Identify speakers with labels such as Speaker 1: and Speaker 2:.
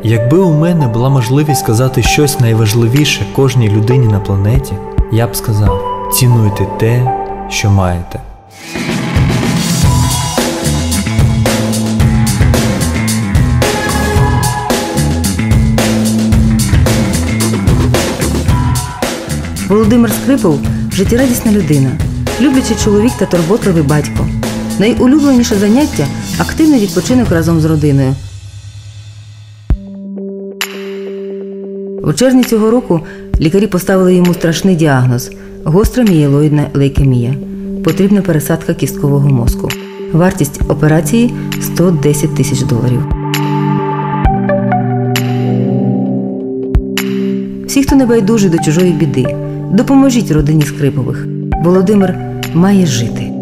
Speaker 1: Якби у мене була можливість сказати щось найважливіше кожній людині на планеті, я б сказав: цінуйте те, що маєте.
Speaker 2: Володимир Скрипов – життєрадісна людина, люблячий чоловік та турботливий батько. Найулюбленіше заняття – активний відпочинок разом з родиною. У червні цього року лікарі поставили йому страшний діагноз – гостра мієлоїдна лейкемія. Потрібна пересадка кісткового мозку. Вартість операції – $110 тисяч. Всі, хто не байдужий до чужої біди, допоможіть родині Скрипових. Володимир має жити.